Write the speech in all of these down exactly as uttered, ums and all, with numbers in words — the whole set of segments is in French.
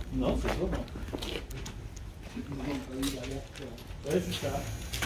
Non, c'est bon. Ouais, c'est ça.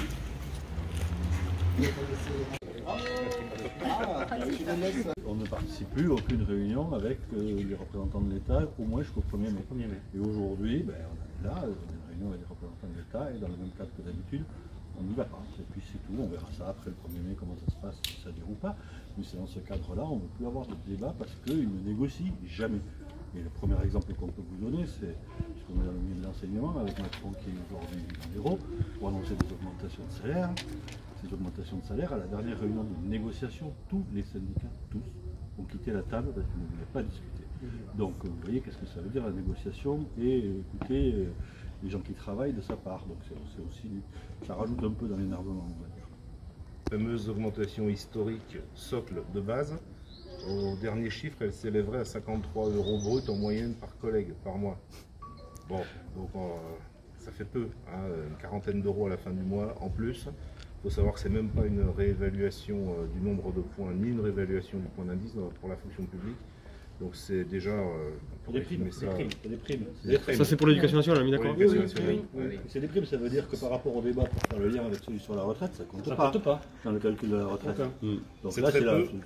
On ne participe plus à aucune réunion avec euh, les représentants de l'État, au moins jusqu'au premier mai. Et aujourd'hui, ben, on est là, on a une réunion avec les représentants de l'État, et dans le même cadre que d'habitude, on n'y va pas. Et puis c'est tout, on verra ça après le premier mai, comment ça se passe, si ça dure ou pas. Mais c'est dans ce cadre-là, on ne veut plus avoir de débat parce qu'ils ne négocient jamais. Et le premier exemple qu'on peut vous donner, c'est, puisqu'on est dans le milieu de l'enseignement, avec Macron qui est aujourd'hui dans l'Hérault, pour annoncer des augmentations de salaire. Ces augmentations de salaire, à la dernière réunion de négociation, tous les syndicats, tous, ont quitté la table parce qu'ils ne voulaient pas discuter. Donc vous voyez qu'est-ce que ça veut dire la négociation et écouter euh, les gens qui travaillent de sa part. Donc c'est aussi, ça rajoute un peu dans l'énervement, on va dire. Fameuse augmentation historique socle de base, au dernier chiffre, elle s'élèverait à cinquante-trois euros brut en moyenne par collègue par mois. Bon, donc euh, ça fait peu, hein, une quarantaine d'euros à la fin du mois en plus. Il faut savoir que ce n'est même pas une réévaluation euh, du nombre de points, ni une réévaluation du point d'indice pour la fonction publique. Donc c'est déjà... Euh, des primes, ça, des primes, c'est des primes. Des primes. Ça c'est pour l'éducation nationale, on est mis d'accord. Oui, oui, oui, oui, oui. C'est des primes, ça veut dire que par rapport au débat, pour faire le lien avec celui sur la retraite, ça compte, ça pas, compte pas dans le calcul de la retraite. Mmh. Donc là,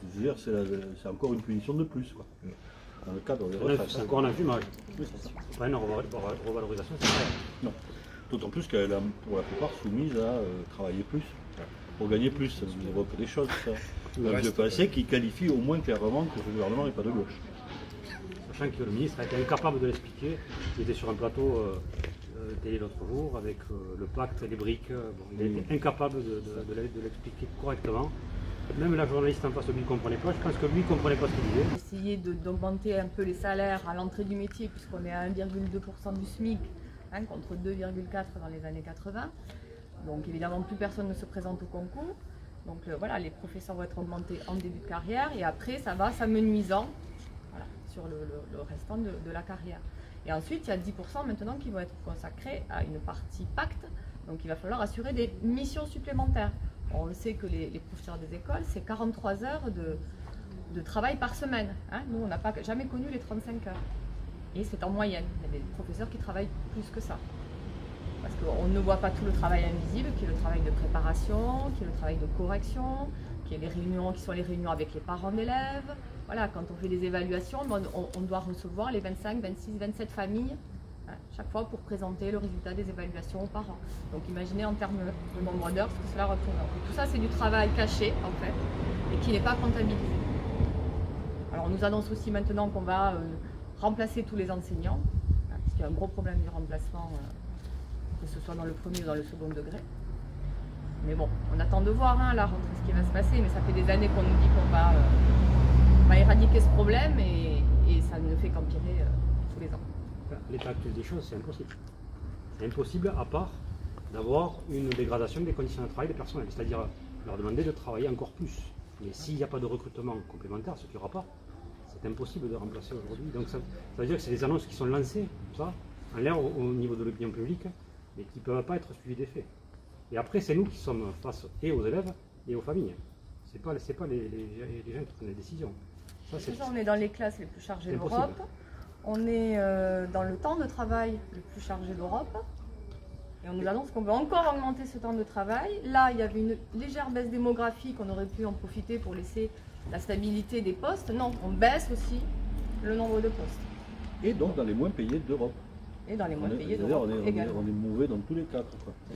c'est encore une punition de plus, quoi. Mmh. Dans le cadre des retraites. C'est encore un infumage. C'est pas une revalorisation, c'est vrai. Non. D'autant plus qu'elle est pour la plupart soumise à euh, travailler plus, pour gagner plus. Ça nous évoque des choses, ça. Un vieux passé qui qualifie au moins clairement que ce gouvernement n'est pas de gauche. Sachant que le ministre a été incapable de l'expliquer. Il était sur un plateau euh, euh, télé l'autre jour avec euh, le pacte et les briques. Bon, il a été incapable de, de, de l'expliquer correctement. Même la journaliste en face de lui ne comprenait pas. Je pense que lui ne comprenait pas ce qu'il disait. Essayer d'augmenter un peu les salaires à l'entrée du métier, puisqu'on est à un virgule deux pour cent du SMIC, hein, contre deux virgule quatre pour cent dans les années quatre-vingt. Donc évidemment, plus personne ne se présente au concours. Donc euh, voilà, les professeurs vont être augmentés en début de carrière et après ça va s'amenuisant voilà, sur le, le, le restant de, de la carrière. Et ensuite, il y a dix pour cent maintenant qui vont être consacrés à une partie pacte. Donc il va falloir assurer des missions supplémentaires. On le sait que les, les professeurs des écoles, c'est quarante-trois heures de, de travail par semaine. Hein. Nous, on n'a pas jamais connu les trente-cinq heures. Et c'est en moyenne. Il y a des professeurs qui travaillent plus que ça. Parce qu'on ne voit pas tout le travail invisible, qui est le travail de préparation, qui est le travail de correction, qui est les réunions, qui sont les réunions avec les parents d'élèves. Voilà, quand on fait des évaluations, on, on doit recevoir les vingt-cinq, vingt-six, vingt-sept familles hein, chaque fois pour présenter le résultat des évaluations aux parents. Donc imaginez en termes de nombre d'heures ce que cela représente. Tout ça, c'est du travail caché en fait, et qui n'est pas comptabilisé. Alors on nous annonce aussi maintenant qu'on va euh, remplacer tous les enseignants, hein, parce qu'il y a un gros problème du remplacement. Euh, que ce soit dans le premier ou dans le second degré. Mais bon, on attend de voir hein, la rentrée ce qui va se passer, mais ça fait des années qu'on nous dit qu'on va, euh, va éradiquer ce problème et, et ça ne fait qu'empirer euh, tous les ans. L'état actuel des choses, c'est impossible. C'est impossible à part d'avoir une dégradation des conditions de travail des personnels, c'est-à-dire leur demander de travailler encore plus. Mais s'il n'y a pas de recrutement complémentaire, ce qu'il n'y aura pas, c'est impossible de remplacer aujourd'hui. Donc ça, ça veut dire que c'est des annonces qui sont lancées, ça, en l'air au, au niveau de l'opinion publique, mais qui ne peuvent pas être suivis des faits. Et après, c'est nous qui sommes face et aux élèves et aux familles. Ce n'est pas, pas les, les, les gens qui prennent les décisions. Ça, ça, on est dans les classes les plus chargées d'Europe. On est euh, dans le temps de travail le plus chargé d'Europe. Et on nous annonce qu'on veut encore augmenter ce temps de travail. Là, il y avait une légère baisse démographique. On aurait pu en profiter pour laisser la stabilité des postes. Non, on baisse aussi le nombre de postes. Et donc dans les moins payés d'Europe. Et dans les moins payés d'Europe on, on, on est mauvais dans tous les cadres.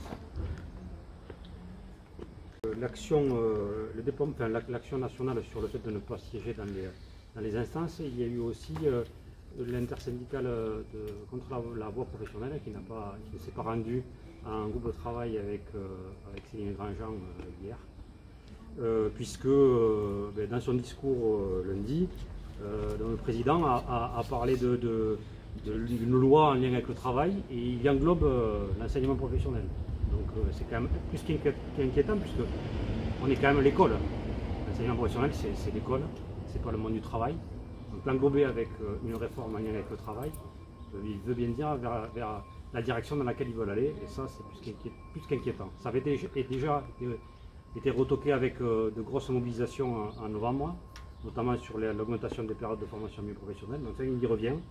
L'action euh, enfin, l'action nationale sur le fait de ne pas siéger dans les, dans les instances, il y a eu aussi euh, l'intersyndicale contre la, la voie professionnelle qui, pas, qui ne s'est pas rendu à un groupe de travail avec, euh, avec Céline Grandjean euh, hier, euh, puisque euh, ben, dans son discours euh, lundi, euh, le président a, a, a parlé de, de d'une loi en lien avec le travail et il englobe euh, l'enseignement professionnel. Donc euh, c'est quand même plus qu'inquiétant puisque on est quand même l'école. L'enseignement professionnel c'est l'école, c'est pas le monde du travail. Donc l'englober avec euh, une réforme en lien avec le travail, euh, il veut bien dire vers, vers la direction dans laquelle ils veulent aller et ça c'est plus qu'inquiétant. Ça avait déjà, déjà été, été retoqué avec euh, de grosses mobilisations en, en novembre, notamment sur l'augmentation des périodes de formation mi-professionnelle. Donc ça il y revient.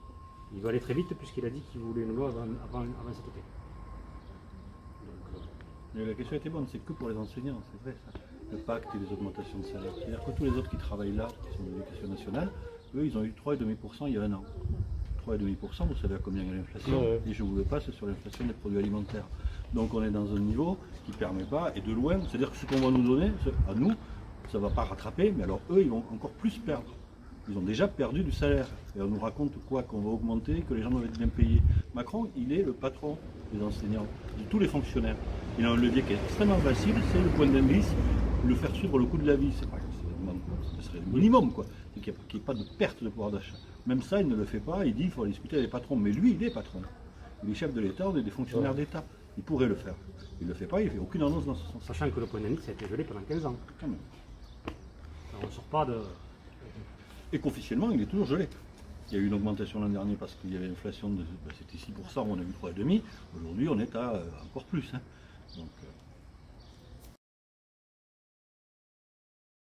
il va aller très vite puisqu'il a dit qu'il voulait une loi avant, avant, avant cet été. Donc, euh, Mais la question était bonne, c'est que pour les enseignants, c'est vrai ça. Le pacte et les augmentations de salaire. C'est-à-dire que tous les autres qui travaillent là, qui sont de l'éducation nationale, eux, ils ont eu trois virgule cinq pour cent il y a un an. trois virgule cinq pour cent, vous savez à combien il y a l'inflation, Ouais. et je vous le passe sur l'inflation des produits alimentaires. Donc on est dans un niveau qui ne permet pas, et de loin, c'est-à-dire que ce qu'on va nous donner, à nous, ça ne va pas rattraper, mais alors eux, ils vont encore plus perdre. Ils ont déjà perdu du salaire. Et on nous raconte quoi, qu'on va augmenter, que les gens doivent être bien payés. Macron, il est le patron des enseignants, de tous les fonctionnaires. Il a un levier qui est extrêmement facile, c'est le point d'indice, le faire suivre le coût de la vie. C'est pas, ce serait le minimum, quoi. Qu'il n'y ait pas de perte de pouvoir d'achat. Même ça, il ne le fait pas. Il dit qu'il faut discuter avec les patrons. Mais lui, il est patron. Il est chef de l'État, on est des fonctionnaires d'État. Il pourrait le faire. Il ne le fait pas, il ne fait aucune annonce dans ce sens. sachant que le point d'indice a été gelé pendant quinze ans. Quand même. On ne sort pas de... Et qu'officiellement, il est toujours gelé. Il y a eu une augmentation l'an dernier parce qu'il y avait l'inflation, de, ben, c'était six pour cent, on a eu trois virgule cinq. Aujourd'hui, on est à euh, encore plus. Hein. Donc, euh,